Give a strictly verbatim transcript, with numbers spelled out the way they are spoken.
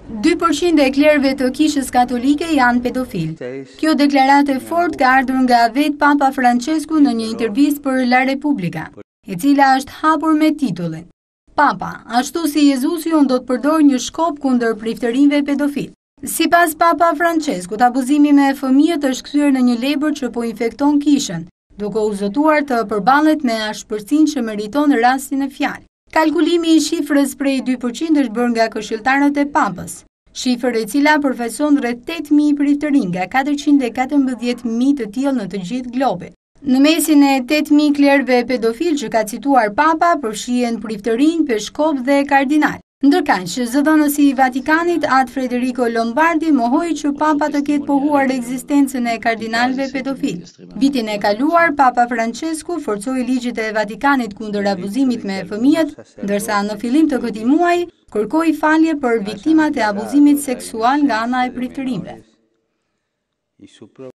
dy përqind e klerëve të Kishës Katolike janë pedofil. Kjo deklaratë e fortë ka ardhur nga vetë Papa Francesku në një intervistë për La Repubblica, e cila është hapur me titullin Papa, ashtu si Jezusi unë do të përdor një shkop kundër priftërinjve pedofil. Sipas Papa Franceskut, abuzimi me fëmijët është kthyer në një lebër që po infekton Kishën, duke u zotuar të përballet me ashpërsinë që meriton rastin e fjalë. Kalkulimi i shifrës prej dy përqind është bërë nga këshilltarët e Papës, shifër e cila përfaqëson rreth tetë mijë priftërinj nga katërqind e katërmbëdhjetë mijë të tillë në të gjithë globin. Në mesin e tetë mijë klerëve pedofil që ka cituar Papa, përfshihen priftërinj, peshkop dhe kardinal. Ndërkaq që zëdhënësi i Vatikanit Atë Federico Lombardi mohoi që Papa të ketë pohuar ekzistencën e kardinalëve pedofil. Vitin e kaluar, Papa Francesku forcoi ligjit e Vatikanit kundër abuzimit me fëmijët, ndërsa në fillim të këtij muaji kërkoi falje për viktimat e abuzimit seksual nga ana e priftërinjve.